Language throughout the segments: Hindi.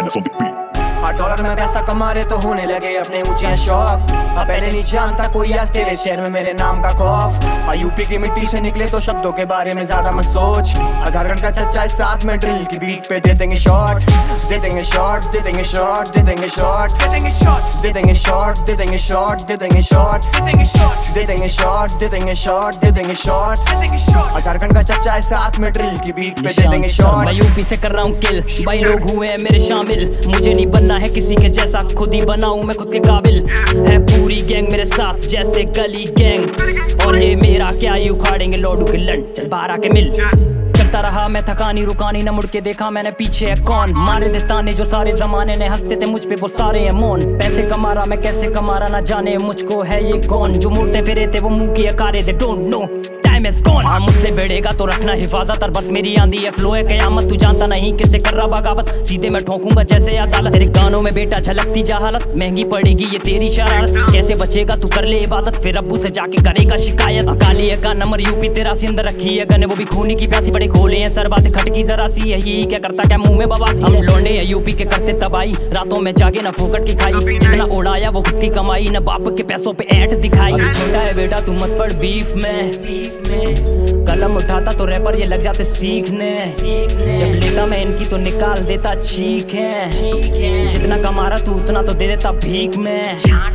Thomas on the beat. $8 में पैसा कमा रहे तो होने लगे अपने ऊंचे शौक। पहले नहीं जानता कोई आज तेरे शहर में मेरे नाम का खौफ। यूपी की मिट्टी से निकले तो शब्दों के बारे में ज्यादा मत सोच। झारखंड का चच्चा इस साथ में ड्रिल की बीट पे दे देंगे शॉट, दे देंगे शॉट, दे देंगे शॉट, दे देंगे शॉट, दे देंगे शॉट, दे देंगे शॉट, दे देंगे शॉट, दे देंगे शॉट, दे देंगे शॉट, दे देंगे शॉट, दे देंगे शॉट, दे देंगे शॉट, दे देंगे शॉट। झारखंड का चच्चा इस साथ में ड्रिल की बीट पे दे देंगे शॉट। मैं यूपी से कर रहा हूँ किल, भाई लोग हुए हैं मेरे शामिल। मुझे नहीं बनना है किसी के जैसा, खुद ही बनाऊं मैं खुद के काबिल। है पूरी गैंग मेरे साथ जैसे गली गैंग, और ये मेरा क्या ही उखाड़ेंगे लौडू के लंड। चल बाहर आके मिल। चलता रहा मैं थकानी रुकानी, न मुड़ के देखा मैंने पीछे है कौन। मारे दे ताने जो सारे जमाने ने, हंसते थे मुझ पे वो सारे हैं मौन। पैसे कमा रहा मैं कैसे कमा रहा ना जाने मुझको है ये कौन। जो मुड़ते फिरे थे वो मुंह की अकारे दे, don't know time is gone. हाँ मुझसे भिड़ेगा तो रखना हिफाजत, और बस मेरी आंधी है फ्लो है कयामत। तू जानता नहीं किससे कर रहा बगावत, सीधे मैं ठोकूंगा जैसे अदालत। तेरे गानों में बेटा झलकती जहालत, महंगी पड़ेगी ये तेरी शरारत। कैसे बचेगा तू कर ले इबादत, फिर अब्बू से जाके करेगा शिकायत। अकाली का नंबर यूपी तेरा सिंध रखी है गने, वो भी खूनी की प्यासी। बड़े खोले हैं सर बातें खटकी जरा सी है, ये क्या करता क्या मुंह में बवासी। हम लौंडे हैं यूपी के करते तबाही, रातों में जागे न फूकट की खाई। जितना उड़ाया वो खुद की कमाई, न बाप के पैसों पे ऐंठ दिखाई। छोटा है बेटा तू मत पड़ बीफ में, कलम उठाता तो रैपर ये लग जाते सीखने। जब लेता मैं इनकी तो निकाल देता चीखें। जितना कमा रहा तू उतना तो दे देता भीख में।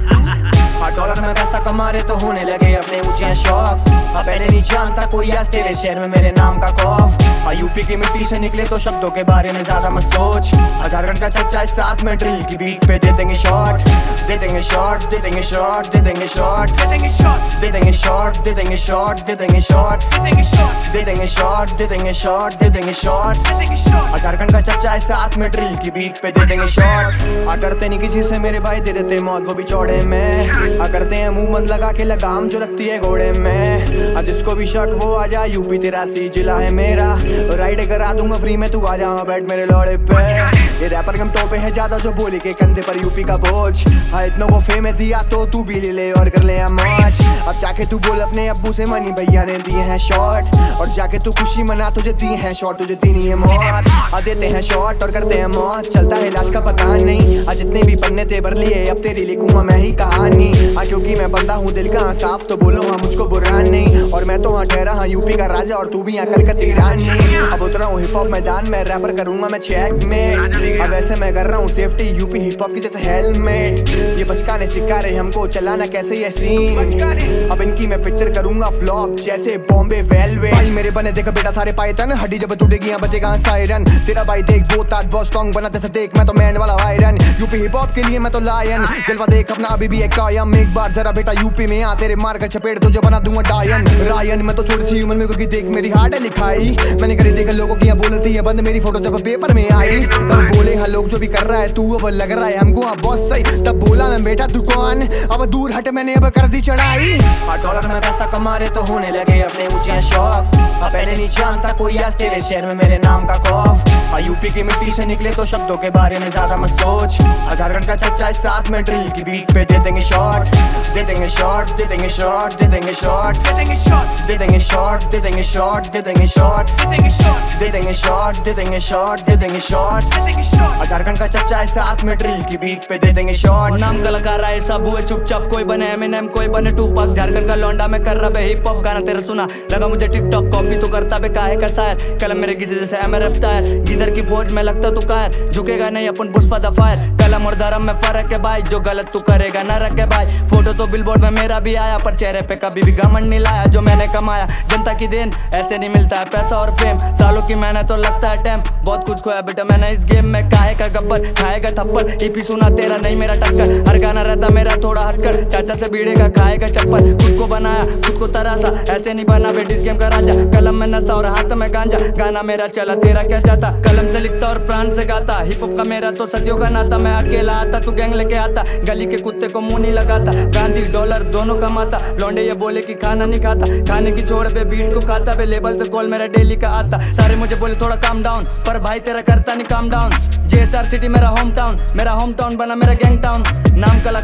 $8 में पैसा कमा रहे तो होने लगे अपने ऊंचे शौक। पहले नहीं जानता कोई आज तेरे शहर में मेरे नाम का खौफ। यूपी की मिट्टी से निकले तो शब्दों के बारे में ज्यादा मत सोच। झारखंड का चच्चा इस साथ में ड्रिल की बीट पे दे देंगे शॉट, दे देंगे शॉट, दे देंगे शॉट, दे देंगे शॉट, दे देंगे शॉट, दे देंगे शॉट, दे देंगे शॉट, दे देंगे शॉट, दे देंगे शॉट, दे देंगे शॉट, दे देंगे शॉट, दे देंगे शॉट, दे देंगे शॉट। झारखंड का चच्चा इस साथ में ड्रिल की बीट पे दे देंगे शॉट। डरते नहीं किसी से मेरे भाई, दे देते मौत वो भी चौड़े में। करते हैं मुंह बंद लगा के लगाम जो लगती है घोड़े में। जिसको भी शक वो आ जा, यूपी तेरा सी जिला है मेरा। राइड करा दूंगा फ्री में, तू आ जा बैठ मेरे लौड़े पे। ये रैपर कम टोपे है ज्यादा जो बोली के कंधे पर यूपी का बोझ। हाँ इतनों को फेम दिया तो तू भी ले ले और कर ले मौज। अब जाके तू बोल अपने अब्बू से मनी भैया ने दिए हैं शॉट, और जाके तू खुशी मना तुझे दिए हैं शॉट, तुझे दीनी है मौत। देते हैं शॉट और करते हैं मौत, चलता है लाश का पता नहीं। आज जितने भी पन्ने थे भर लिए, अब तेरी लिखूंगा मैं ही कहानी। क्योंकि मैं बंदा हूँ दिल का साफ, तो बोलो हाँ मुझको बुरा नहीं। और मैं तो हाँ ठहरा हाँ यूपी का राजा, और तू भी यहाँ कलकत्ती रानी। अब उतरा हूँ हिप हॉप मैदान में, रैपर करूंगा मैं चेकमेट। अब ऐसे मैं कर रहा हूँ सेफ्टी यूपी हिप हॉप की जैसे हेलमेट। ये बचकाने सिखा रहे हमको चलाना कैसे ये सीन। अब इनकी मैं पिक्चर करूंगा फ्लॉप जैसे बॉम्बे वेलवेट। भाई मेरे बने देखा बेटा सारे पायतन, हड्डी जब टूटेगी यहाँ बचेगा सायरन। तेरा भाई देख बहुत स्ट्रॉन्ग बना जैसे देख मैं तो मैन वाला आयरन। यूपी हिप हॉप के लिए मैं तो लायन, जलवा देख अपना अभी भी एक कायम। एक बार जरा बेटा यूपी में आ, तेरे मार कर चपेट तुझे बना दूंगा डायन रायन। मैं तो छोटी सी उम्र में क्योंकि देख मेरी हार्ड है लिखाई। मैंने करी देखा लोगों की यहाँ बोलती है बंद, मेरी फोटो जब पेपर में आई तब बोले हाँ लोग जो भी कर रहा है तू अब लग रहा है हमको हाँ बहुत सही। तब बोला मैं बेटा तू कौन, अब दूर हट मैंने अब कर दी चढ़ाई। $8 में पैसा कमा रहे तो होने लगे अपने ऊंचे शौक। पहले नहीं जानता कोई आज तेरे शहर में मेरे नाम का खौफ। यूपी की मिट्टी से निकले तो शब्दों के बारे में ज्यादा मत सोच। झारखंड का चच्चा इस साथ में ड्रिल की बीट पे दे देंगे शॉट, दे देंगे शॉट, दे देंगे शॉट, दे देंगे शॉट, दे देंगे शॉट, दे देंगे शॉट, दे देंगे शॉट, दे देंगे शॉट, दे देंगे शॉट, दे देंगे शॉट, दे देंगे शॉट, दे देंगे शॉट, दे देंगे शॉट। झारखंड का चच्चा इस साथ में ड्रिल की बीट पे दे देंगे शॉट। नाम कलाकार आए सब हुए चुपचाप, कोई बने एमिनेम कोई बने टूपाक। झारखंड का लौंडा में कर रहा बे हिप हॉप गाना तेरा सुना, लगा मुझे टिकटॉक कॉपी तो करता बे काहे का शायर। कलम मेरे गिजे जैसे एमआरएफ टायर, गिदर की फौज में लगता तू कायर। झुकेगा नहीं अपन पुष्पा द फायर, कलम और धर्म में फर्क है भाई। जो गलत तू करेगा न रखे भाई। फोटो तो बिलबोर्ड में मेरा भी आया, पर चेहरे पे कभी भी घमंड नहीं लाया। जो मैंने कमाया जनता की देन, ऐसे नहीं मिलता है पैसा और फेम। सालों की मेहनत तो लगता है टाइम, बहुत कुछ खोया बेटा मैंने इस गेम में। काहे का गब्बर खाएगा थप्पड़, ईपी सुना तेरा नहीं मेरा टक्कर। हर गाना रहता मेरा थोड़ा हटकर, चाचा से भीड़ेगा खाएगा चप्पल। खुद को बनाया खुद को तरासा, ऐसे नहीं बना बेटी इस गेम का राजा। कलम में नशा और हाथ में गांजा, गाना मेरा चला तेरा क्या चाहता। कलम से लिखता और प्राण से गाता, हिप हॉप का मेरा तो सदियों का नाता। मैं अकेला आता तू गैंग लेके आता, गली के कुत्ते को मुंह नहीं लगाता। गांधी डॉलर दोनों कमाता, लौंडे ये बोले कि खाना नहीं खाता। खाने की छोड़ पे बीट को खाता बे, लेबल से कॉल मेरा डेली का आता। सारे मुझे बोले थोड़ा काम डाउन, पर भाई तेरा करता नहीं काम डाउन। JSR सिटी मेरा होम टाउन बना मेरा गैंग टाउन। नाम कलाकार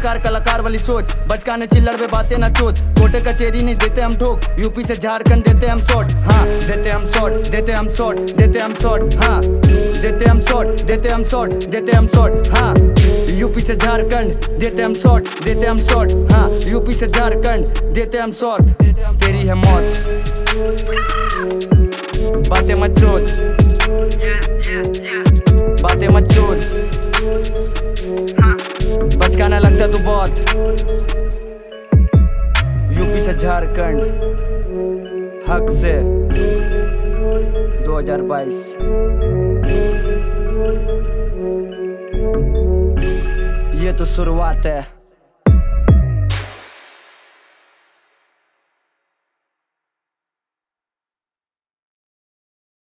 बेकार वाली सोच, बचकाने चिल्लड़ पे बातें ना चोच, कोटे कचेरी नहीं देते हम ठोक, यूपी से झारखंड देते हम शॉट, हाँ देते हम शॉट, देते हम शॉट, देते हम शॉट, हाँ देते हम शॉट, देते हम शॉट, देते हम शॉट, हाँ यूपी से झारखंड देते हम शॉट, देते हम शॉट, हाँ यूपी से झारखंड देते हम शॉट, तेरी है मौत, बातें मत चोद, बातें मत चोद, बचकाना लगता तू बहुत, यूपी से झारखंड हक से 2022। ये तो शुरुआत है।